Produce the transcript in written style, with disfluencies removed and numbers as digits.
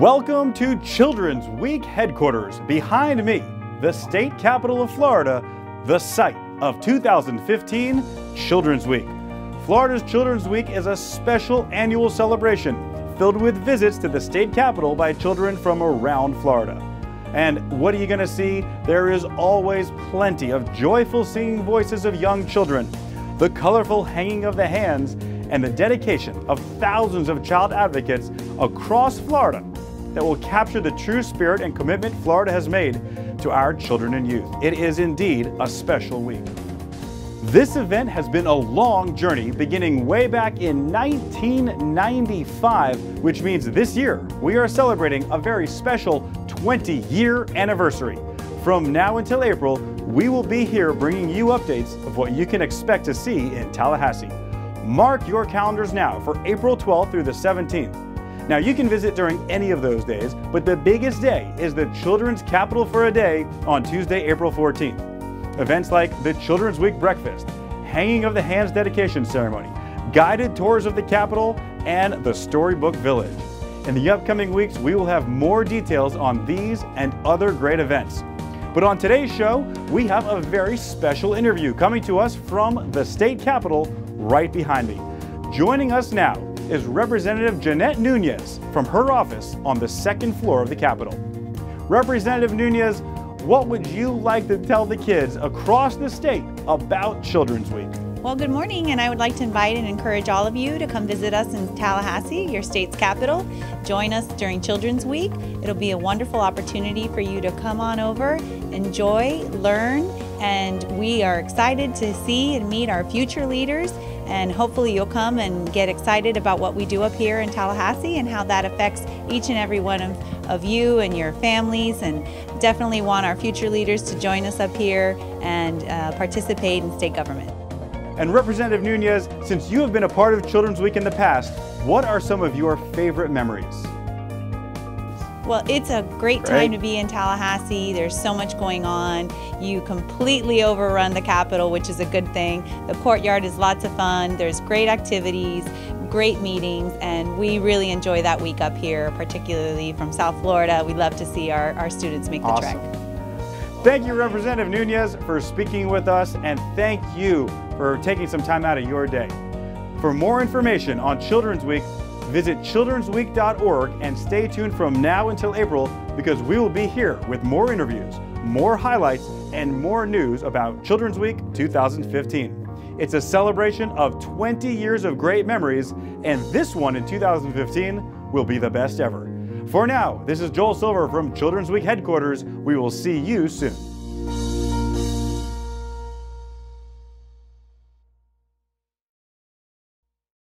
Welcome to Children's Week headquarters. Behind me, the state capital of Florida, the site of 2015 Children's Week. Florida's Children's Week is a special annual celebration filled with visits to the state capitol by children from around Florida. And what are you going to see? There is always plenty of joyful singing voices of young children, the colorful hanging of the hands, and the dedication of thousands of child advocates across Florida that will capture the true spirit and commitment Florida has made to our children and youth. It is indeed a special week. This event has been a long journey beginning way back in 1995, which means this year we are celebrating a very special 20-year anniversary. From now until April, we will be here bringing you updates of what you can expect to see in Tallahassee. Mark your calendars now for April 12th through the 17th. Now you can visit during any of those days, but the biggest day is the Children's Capital for a Day on Tuesday, April 14th. Events like the Children's Week Breakfast, Hanging of the Hands Dedication Ceremony, guided tours of the Capitol, and the Storybook Village. In the upcoming weeks, we will have more details on these and other great events. But on today's show, we have a very special interview coming to us from the state capitol right behind me. Joining us now is Representative Jeanette Nunez from her office on the second floor of the Capitol. Representative Nunez, what would you like to tell the kids across the state about Children's Week? Well, good morning, and I would like to invite and encourage all of you to come visit us in Tallahassee, your state's capital. Join us during Children's Week. It'll be a wonderful opportunity for you to come on over, enjoy, learn, and we are excited to see and meet our future leaders, and hopefully you'll come and get excited about what we do up here in Tallahassee and how that affects each and every one of you and your families, and definitely want our future leaders to join us up here and participate in state government. And Representative Nunez, since you have been a part of Children's Week in the past, what are some of your favorite memories? Well, it's a great time to be in Tallahassee. There's so much going on. You completely overrun the Capitol, which is a good thing. The courtyard is lots of fun. There's great activities, great meetings, and we really enjoy that week up here, particularly from South Florida. We love to see our students make the trek. Thank you, Representative Nunez, for speaking with us, and thank you for taking some time out of your day. For more information on Children's Week, visit childrensweek.org and stay tuned from now until April, because we will be here with more interviews, more highlights, and more news about Children's Week 2015. It's a celebration of 20 years of great memories, and this one in 2015 will be the best ever. For now, this is Joel Silver from Children's Week headquarters. We will see you soon.